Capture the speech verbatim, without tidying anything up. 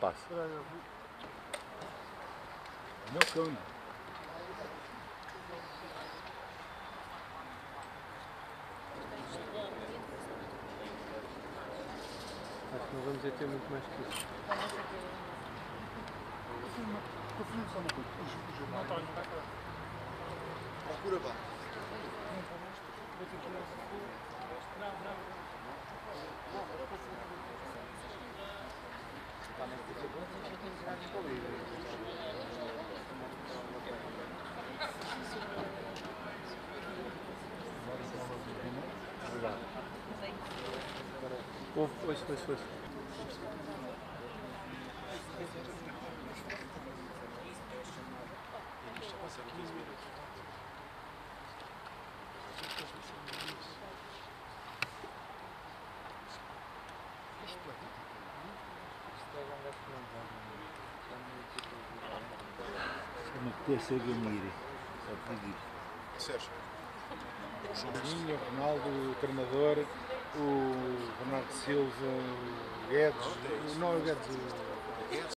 passe. No cone. Acho que não vamos ter muito mais que isso. Confirma só uma coisa. Não está, não está cá. Procura bem. Não, não. Houve, hoje, hoje, hoje. Chama T C Gamiri. Só te digo isto. Sérgio. Juninho, Ronaldo, o treinador, o Bernardo Silva, o Guedes, não é o Guedes, o